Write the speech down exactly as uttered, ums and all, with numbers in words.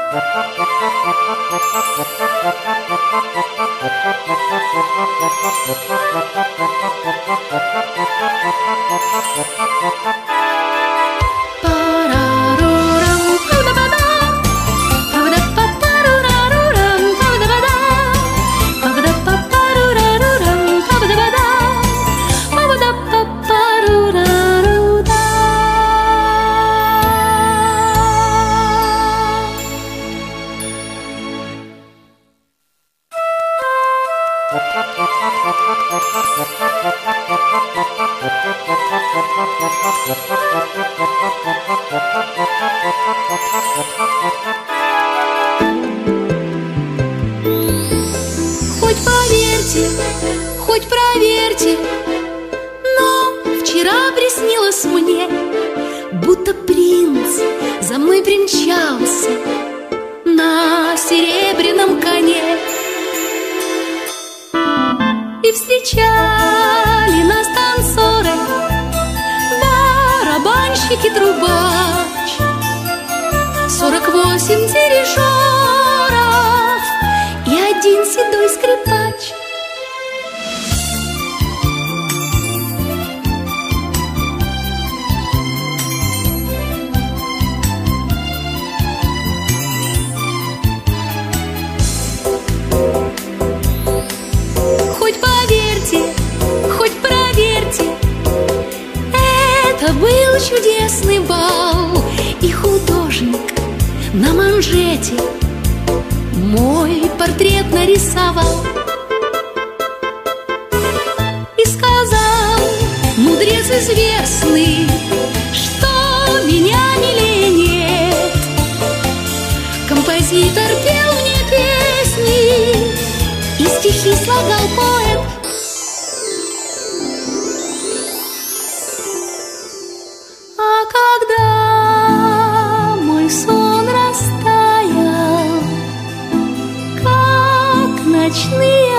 Хоть поверьте, хоть проверьте, но вчера приснилось мне, будто принц за мной примчался на серебряном коне. И встречали нас танцоры, барабанщик и трубач, сорок восемь дирижеров и один седой скрипач. Хоть поверьте, хоть проверьте, это был чудесный бал, и художник на манжете мой портрет нарисовал и сказал, мудрец известный, что меня милее нет. Композитор пел мне песни и стихи слагал поэт. А когда мой сон растаял, как ночные